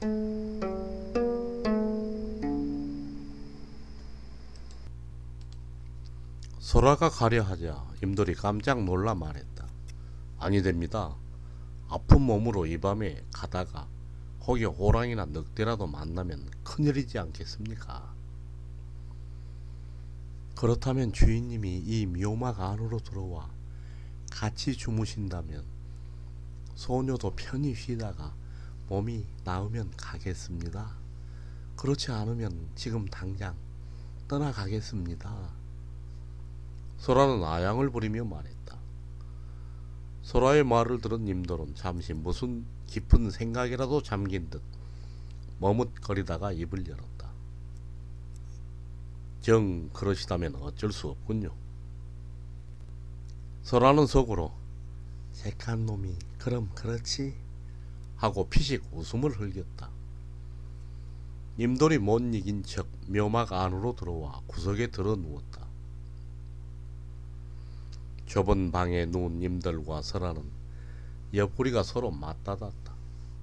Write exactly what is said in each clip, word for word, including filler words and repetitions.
소라가 가려 하자 임돌이 깜짝 놀라 말했다. 아니 됩니다. 아픈 몸으로 이 밤에 가다가 혹여 호랑이나 늑대라도 만나면 큰일이지 않겠습니까? 그렇다면 주인님이 이 묘막 안으로 들어와 같이 주무신다면 소녀도 편히 쉬다가 몸이 나으면 가겠습니다. 그렇지 않으면 지금 당장 떠나가겠습니다. 소라는 아양을 부리며 말했다. 소라의 말을 들은 임돌은 잠시 무슨 깊은 생각이라도 잠긴 듯 머뭇거리다가 입을 열었다. 정 그러시다면 어쩔 수 없군요. 소라는 속으로 색한 놈이 그럼 그렇지 하고 피식 웃음을 흘겼다. 임돌이 못 이긴 척 묘막 안으로 들어와 구석에 들어 누웠다. 좁은 방에 누운 임돌과 소라는 옆구리가 서로 맞닿았다.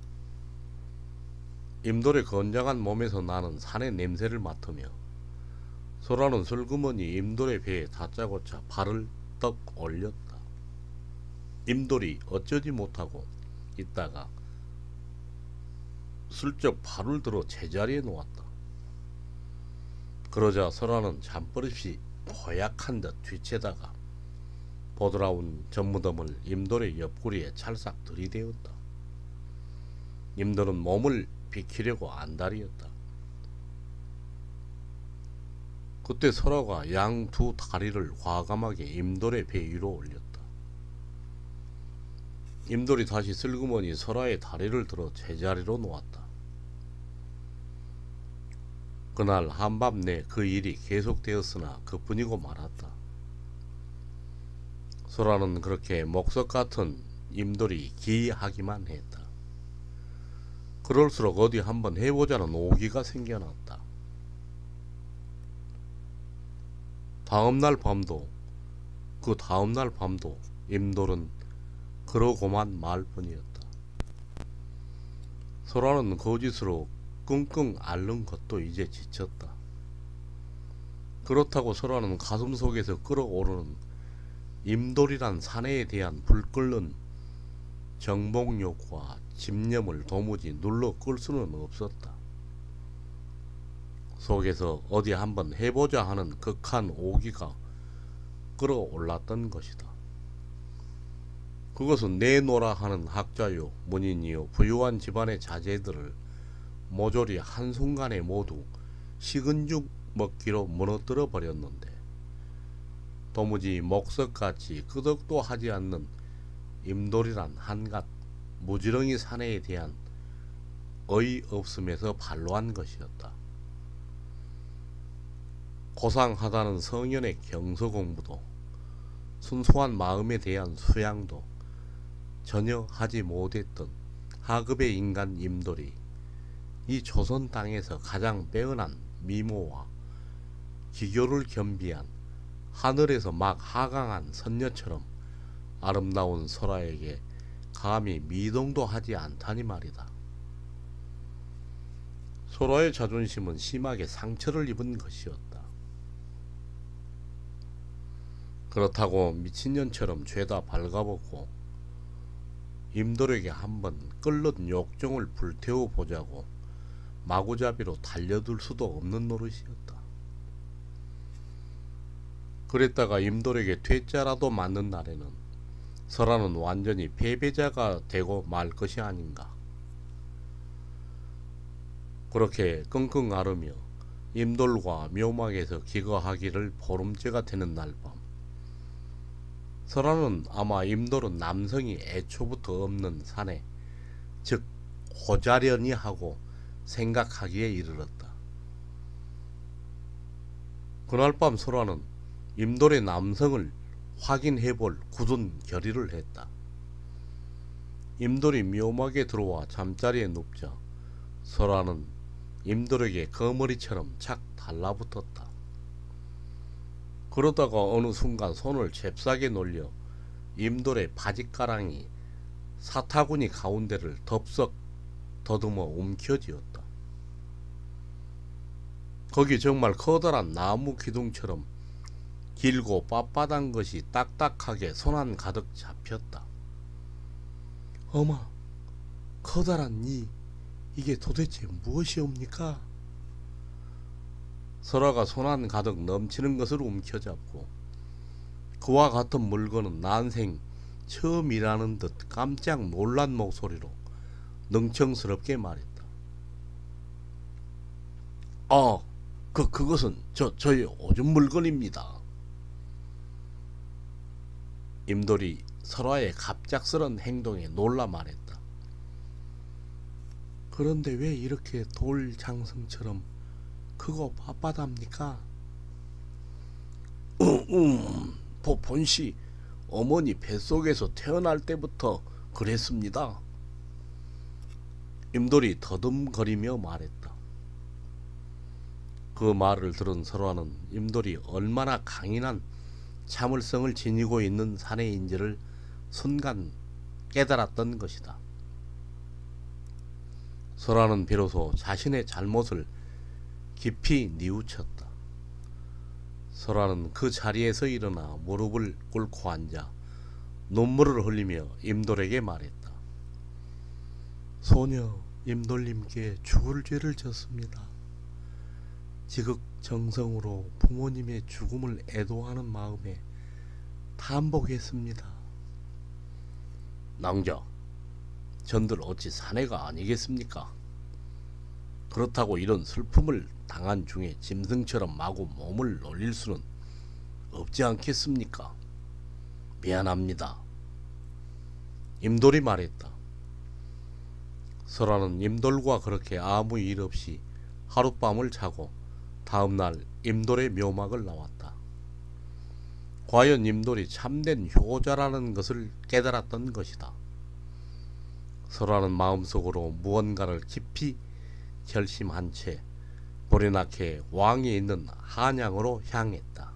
임돌의 건장한 몸에서 나는 산의 냄새를 맡으며 소라는 슬그머니 임돌의 배에 다짜고짜 발을 떡 올렸다. 임돌이 어쩌지 못하고 있다가 슬쩍 발을 들어 제자리에 놓았다. 그러자 소라는 잠버릇이 고약한 듯 뒤채다가 보드라운 젖무덤을 임돌의 옆구리에 찰싹 들이대었다. 임돌은 몸을 비키려고 안달이었다. 그때 소라가 양 두 다리를 과감하게 임돌의 배 위로 올렸다. 임돌이 다시 슬그머니 소라의 다리를 들어 제자리로 놓았다. 그날 한밤 내 그 일이 계속되었으나 그뿐이고 말았다. 소라는 그렇게 목석 같은 임돌이 기이하기만 했다. 그럴수록 어디 한번 해보자는 오기가 생겨났다. 다음날 밤도 그 다음날 밤도 임돌은 그러고만 말 뿐이었다. 소라는 거짓으로 끙끙 앓는 것도 이제 지쳤다. 그렇다고 소라는 가슴속에서 끓어오르는 임돌이란 사내에 대한 불끓는 정복욕과 집념을 도무지 눌러 끌 수는 없었다. 속에서 어디 한번 해보자 하는 극한 오기가 끌어올랐던 것이다. 그것은 내노라 하는 학자요 문인이요 부유한 집안의 자제들을 모조리 한순간에 모두 식은 죽 먹기로 무너뜨려 버렸는데 도무지 목석같이 끄덕도 하지 않는 임돌이란 한갓 무지렁이 사내에 대한 어이없음에서 발로한 것이었다. 고상하다는 성현의 경서공부도 순수한 마음에 대한 수양도 전혀 하지 못했던 하급의 인간 임돌이 이 조선 땅에서 가장 빼어난 미모와 기교를 겸비한 하늘에서 막 하강한 선녀처럼 아름다운 소라에게 감히 미동도 하지 않다니 말이다. 소라의 자존심은 심하게 상처를 입은 것이었다. 그렇다고 미친년처럼 죄다 발가벗고 임돌에게 한번 끓는 욕정을 불태워 보자고 마구잡이로 달려들 수도 없는 노릇이었다. 그랬다가 임돌에게 퇴짜라도 맞는 날에는 소라는 완전히 패배자가 되고 말 것이 아닌가. 그렇게 끙끙 앓으며 임돌과 묘막에서 기거하기를 보름째가 되는 날 밤, 소라는 아마 임돌은 남성이 애초부터 없는 사내, 즉 호자려니 하고 생각하기에 이르렀다. 그날 밤 소라는 임돌의 남성을 확인해볼 굳은 결의를 했다. 임돌이 묘막에 들어와 잠자리에 눕자 소라는 임돌에게 거머리처럼 착 달라붙었다. 그러다가 어느 순간 손을 잽싸게 놀려 임돌의 바짓가랑이 사타구니 가운데를 덥석 더듬어 움켜쥐었다. 거기 정말 커다란 나무 기둥처럼 길고 빳빳한 것이 딱딱하게 손안 가득 잡혔다. 어마, 커다란 이, 이게 도대체 무엇이옵니까? 설아가 손안 가득 넘치는 것을 움켜잡고 그와 같은 물건은 난생 처음이라는 듯 깜짝 놀란 목소리로 능청스럽게 말했다. 아, 그, 그것은 저, 저의 오줌 물건입니다. 임돌이 설아의 갑작스런 행동에 놀라 말했다. 그런데 왜 이렇게 돌 장성처럼 크고 빳빳합니까? 음, 음, 본시 어머니 뱃속에서 태어날 때부터 그랬습니다. 임돌이 더듬거리며 말했다. 그 말을 들은 설화는 임돌이 얼마나 강인한 참을성을 지니고 있는 사내인지를 순간 깨달았던 것이다. 설화는 비로소 자신의 잘못을 깊이 뉘우쳤다. 설화는 그 자리에서 일어나 무릎을 꿇고 앉아 눈물을 흘리며 임돌에게 말했다. 소녀 임돌님께 죽을 죄를 졌습니다. 지극정성으로 부모님의 죽음을 애도하는 마음에 탄복했습니다. 낭자, 전들 어찌 사내가 아니겠습니까? 그렇다고 이런 슬픔을 당한 중에 짐승처럼 마구 몸을 놀릴 수는 없지 않겠습니까? 미안합니다. 임돌이 말했다. 설아는 임돌과 그렇게 아무 일 없이 하룻밤을 자고 다음날 임돌의 묘막을 나왔다. 과연 임돌이 참된 효자라는 것을 깨달았던 것이다. 설아는 마음속으로 무언가를 깊이 결심한 채 보리나케 왕이 있는 한양으로 향했다.